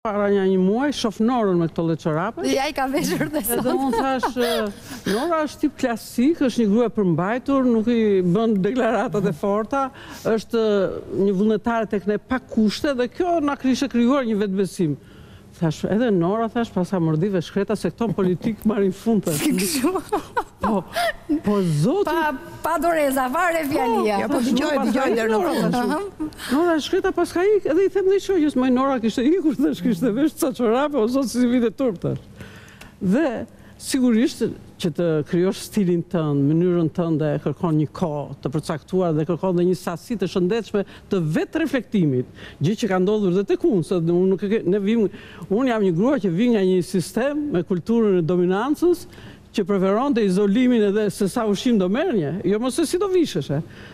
para një muaj, shoh Norën me këto lloj çorape. Ja i ka veshur dhe sot. Edhe unë thash, Nora është tip klasik, është një grua e përmbajtur, nuk i bën deklaratat e forta, është një vullnetare tek ne pa kushte dhe kjo na kishte krijuar një vetbesim. Thash, edhe Nora, thash, pasa mordive shkreta se këto politik marrin fund. Po zoti... Pa doreza, fare fjalia. Ja, po dëgjoj deri në fund. Nora shkreta pas ka ik, edhe i them dhe i shoqës, më Nora kishte ikur dhe kishte vesh ca çorape, o zot si vite turp tash. Dhe sigurisht që të krijosh stilin tënd, mënyrën tënde kërkon një kohë të përcaktuar dhe kërkon dhe një sasi të shëndetshme të vetë reflektimit. Gjë që ka ndodhur dhe tek unë, se unë jam një grua që vi nga një sistem me kulturën e dominancës që preferonte izolimin edhe se sa ushqim do merrnje, jo mos se si do vishesh.